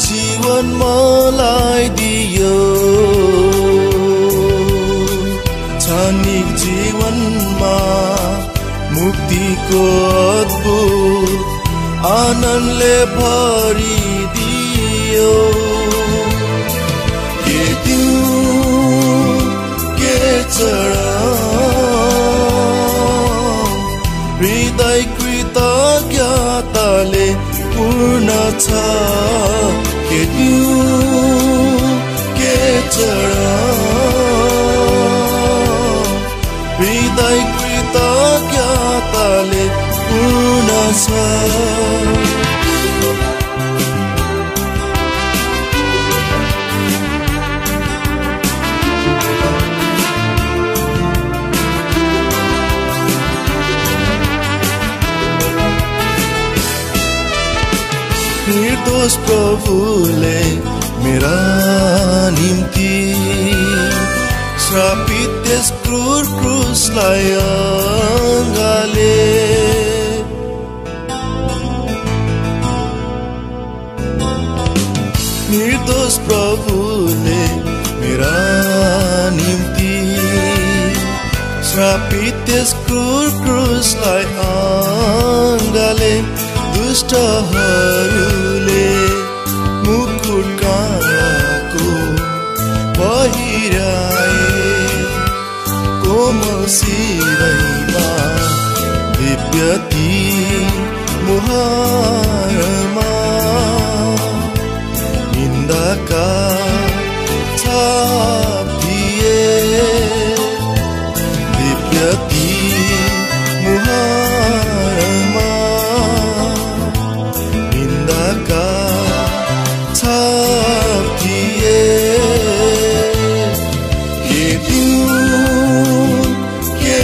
जीवन मलाई दियो क्षणिक जीवनमा मुक्तिको अद्भुत आनन्दले भरिदियो के दिउँ के चढाऊँ हृदय कृतज्ञताले पूर्ण छ के दिउँ के चढाऊँ हृदय कृतज्ञताले पूर्ण छ निर्दोष प्रभुले मेरा निम्ति श्रापित त्यस क्रूर क्रुसलाई अँगाले निर्दोष प्रभुले मेरा निम्ति श्रापित त्यस क्रूर क्रुसलाई अँगाले दुष्टहरूले मुकुट कानको पहिराए कोमल शिरमा दिव्यती मुहारमा निन्दाका छाप दिए दिव्यती मुहारमा छाप दिए के दिउँ के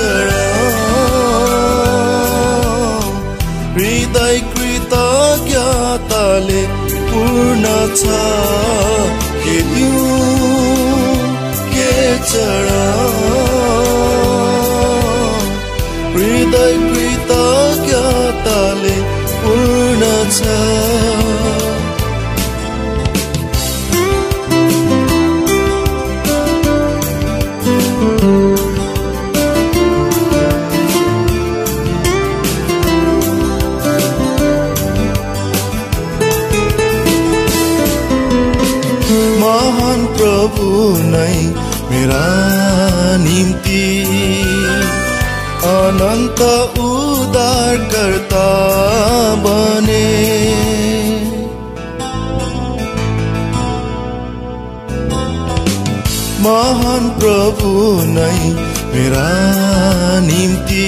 चढाऊँ हृदय कृतज्ञताले पूर्ण छ के दिउँ के चढाऊँ हृदय कृतज्ञताले पूर्ण छ महान प्रभु नै मेरा निम्ति अनन्त उद्धारकर्ता बने महान प्रभु नै मेरा निम्ति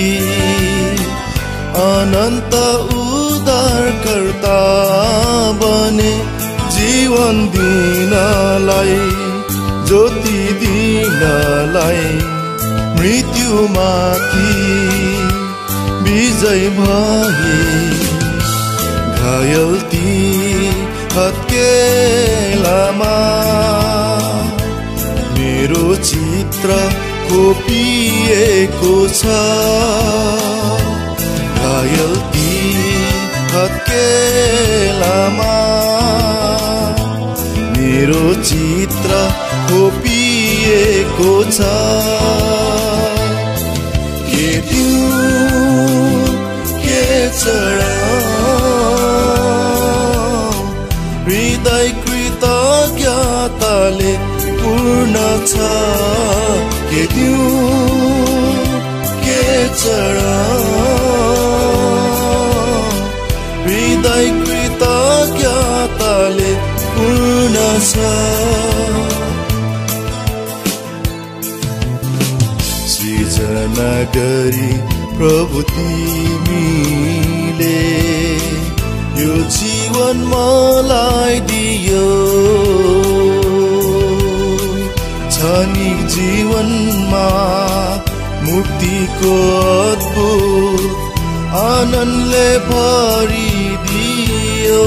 अनन्त उद्धारकर्ता बने जीवन दिनलाई ज्योति दिनलाई मृत्युमाथि विजय भए घायल ती हत्केलामा मेरो चित्र कोपिएको छ घायल ती हत्केलामा मेरो चित्र कोपिएको छ के दिउँ के चढाऊँ हृदय कृतज्ञताले पूर्ण छ के दिउँ के चढाऊँ हृदय कृतज्ञताले पूर्ण छ सृजना गरी प्रभु तिमीले यो जीवन मलाई दियो क्षणिक जीवनमा मुक्तिको अद्भुत आनन्दले भरिदियो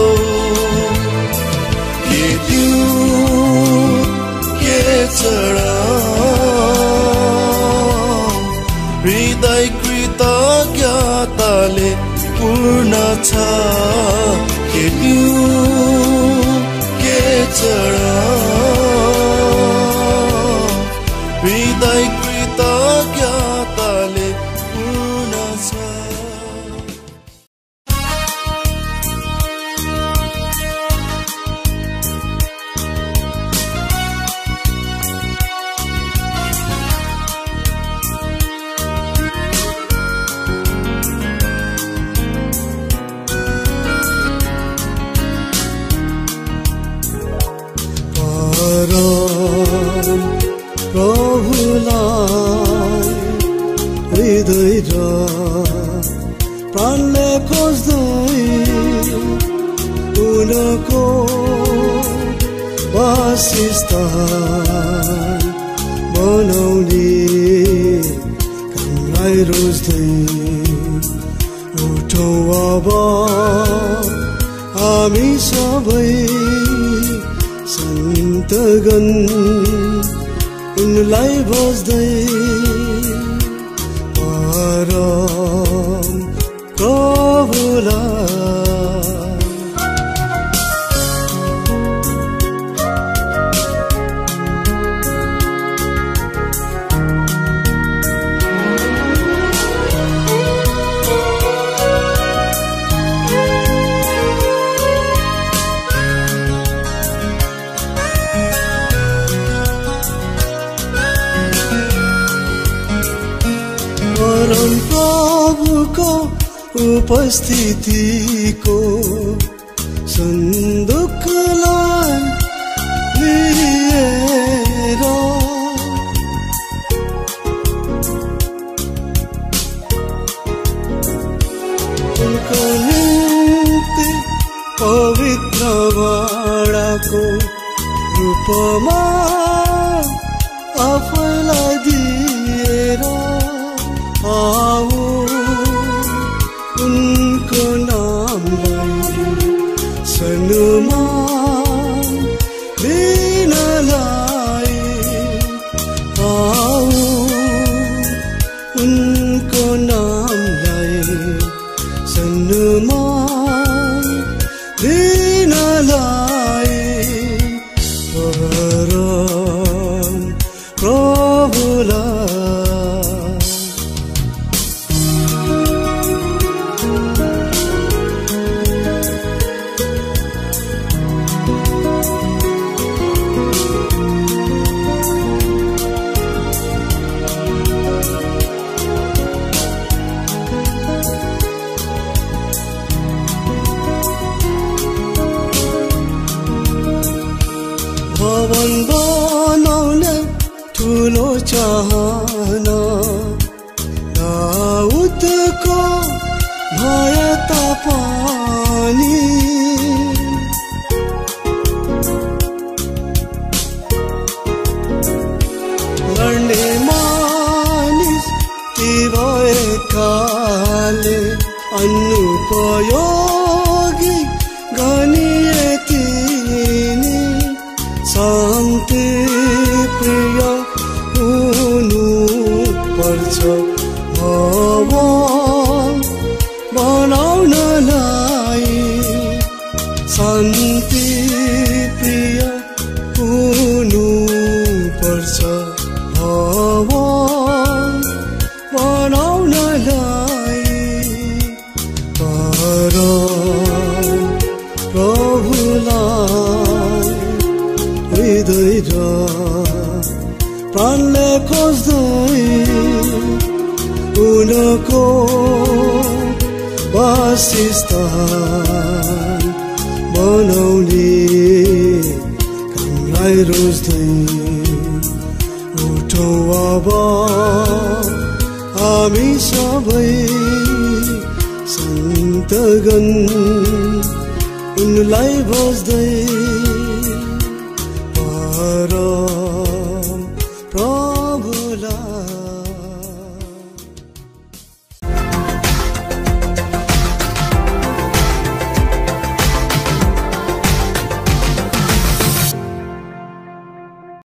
के दिउँ के चढाऊँ हृदय कृतज्ञताले पूर्ण छ के दिउँ प्रभुलाई हृदय र प्राणले खोज्दै उनको वासस्थान बनाउने कामलाई रोज्दै उठौँ अब हामी सबै सन्तगण उनलाई भज्दै परम प्रभुलाई परम प्रभुको उपस्थितिको सन्दुकलाई लिएर उनको निम्ति पवित्र बाडाको रूपमा आफैलाई दिएर आओ उनको नामलाई सम्मान दिनलाई आओ उनको नामलाई सम्मान दिनलाई परम प्रभुलाई भवन बनाउने ठुलो चाहना दाउदको भए तापनि लड्ने मानिस ती भएकाले अनुपयोगी गनिए तिनी शान्ति प्रिय हुनु पर्छ भवन बनाउनलाई शान्ति प्रिय हुनु पर्छ भवन बनाउनलाई परम प्रभुलाई हृदय र प्राणले खोज्दै उनको वासस्थान बनाउने कामलाई रोज्दै उठौँ अब हामी सबै सन्तगण उनलाई भज्दै